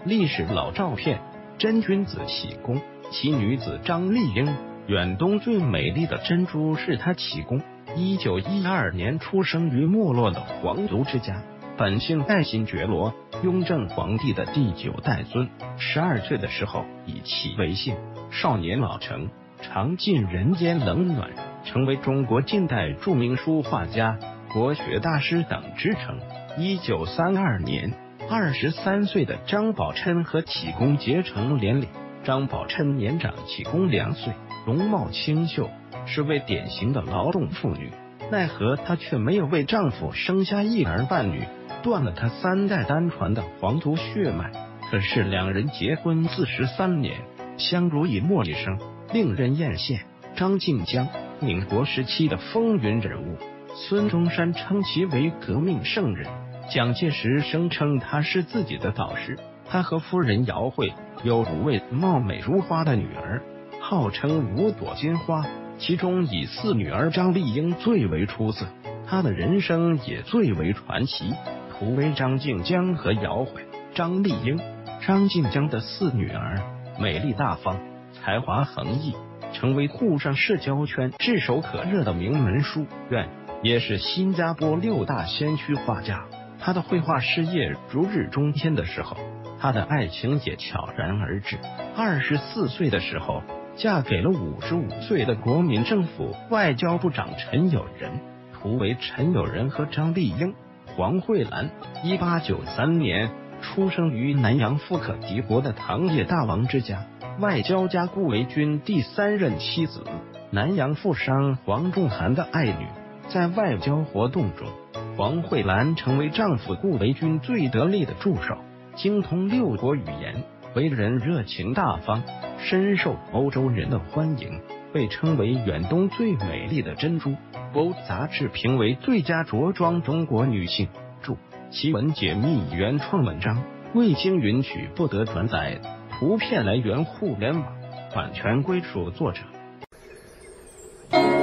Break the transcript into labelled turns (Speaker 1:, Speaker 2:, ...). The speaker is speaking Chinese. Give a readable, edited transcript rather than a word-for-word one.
Speaker 1: 历史老照片，真君子启功，其女子张丽英，远东最美丽的珍珠是她启功。1912年出生于没落的皇族之家，本姓戴，新觉罗，雍正皇帝的第9代孙。12岁的时候以其为姓，少年老成，尝尽人间冷暖，成为中国近代著名书画家、国学大师等之称。1932年，23岁的张宝琛和启功结成连理。张宝琛年长启功2岁，容貌清秀，是位典型的劳动妇女。奈何她却没有为丈夫生下一儿半女，断了她3代单传的皇族血脉。可是两人结婚43年，相濡以沫一生，令人艳羡。张静江，民国时期的风云人物，孙中山称其为革命圣人，蒋介石声称他是自己的导师。他和夫人姚慧有5位貌美如花的女儿，号称5朵金花，其中以4女儿张丽英最为出色，她的人生也最为传奇。图为张静江和姚慧。张丽英，张静江的4女儿，美丽大方，才华横溢，成为沪上社交圈炙手可热的名门书院，也是新加坡6大先驱画家。他的绘画事业如日中天的时候，他的爱情也悄然而至。24岁的时候，嫁给了55岁的国民政府外交部长陈友仁。图为陈友仁和张丽英。黄慧兰，1893年出生于南洋富可敌国的糖业大王之家，外交家顾维钧第3任妻子，南洋富商黄仲涵的爱女。在外交活动中，黄慧兰成为丈夫顾维钧最得力的助手，精通6国语言，为人热情大方，深受欧洲人的欢迎，被称为远东最美丽的珍珠。Vogue 杂志评为最佳着装中国女性。注：奇闻解密原创文章，未经允许不得转载，图片来源互联网，版权归属作者。